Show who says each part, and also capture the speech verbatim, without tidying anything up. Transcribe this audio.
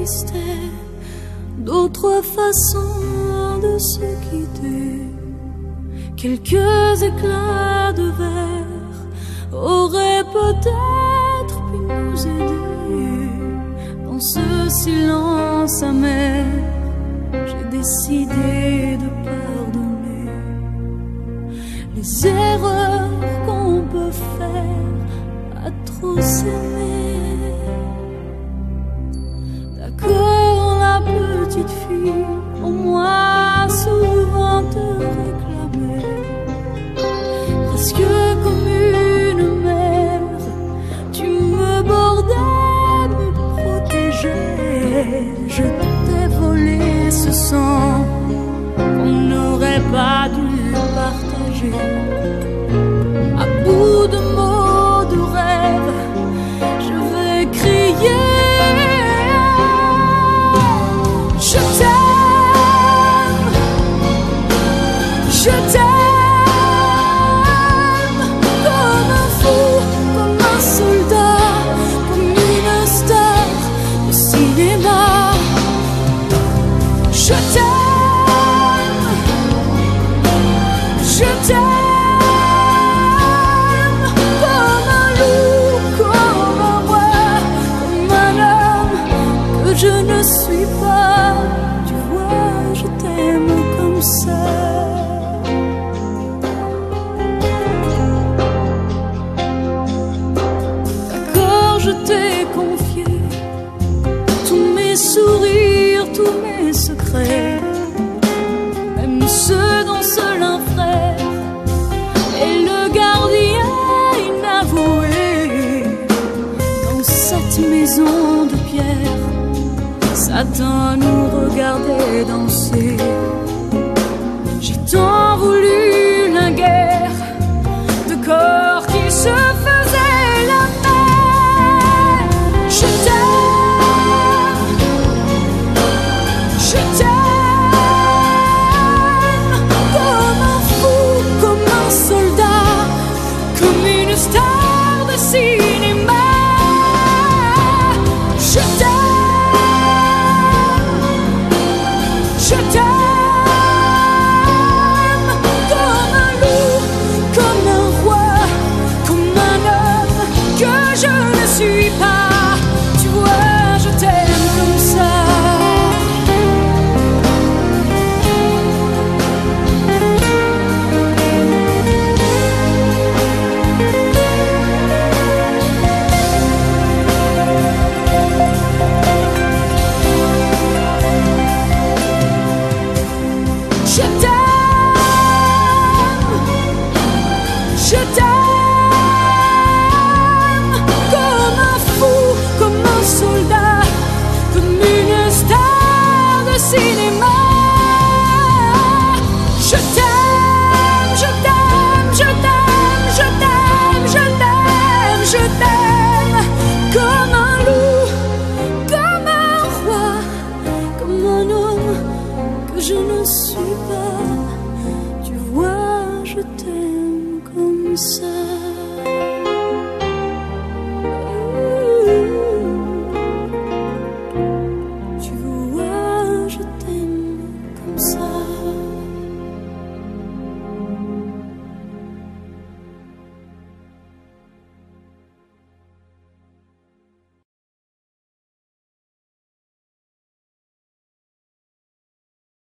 Speaker 1: existait d'autres façons de se quitter. Quelques éclats de verre auraient peut-être pu nous aider. Dans ce silence amer, j'ai décidé de pardonner les erreurs qu'on peut faire à trop s'aimer. D'accord, la petite fille, au moins souvent te réclamait, presque comme une mère, tu me bordais, me protégeais. Je t'ai volé ce sang qu'on n'aurait pas dû partager. À bout de mots, de rêves, je vais crier. Je t'aime, je t'aime comme un fou, comme un soldat, comme une star de cinéma. Je t'aime, je t'aime comme un loup, comme un roi, comme un homme que je ne suis pas. Tu vois, je t'aime comme ça. D'accord, je t'ai confié tous mes sourires, tous mes secrets, même ceux dont seul un frère est le gardien inavoué. Dans cette maison de pierre, Satan nous regardait danser. J'ai tant voulu la guerre de corps qui se faisaient la paix. Je t'aime, je t'aime comme un fou, comme un soldat, comme une star de cinéma. Je t'aime, je t'aime comme un loup, comme un roi, comme un homme que je ne suis pas. Tu vois, je t'aime comme ça. Je t'aime, je t'aime comme un fou, comme un soldat, comme une star de cinéma. Je t'aime, je t'aime, je t'aime, je t'aime, je t'aime, je t'aime comme un loup, comme un roi, comme un homme que je ne suis pas. Tu vois, je t'aime comme ça.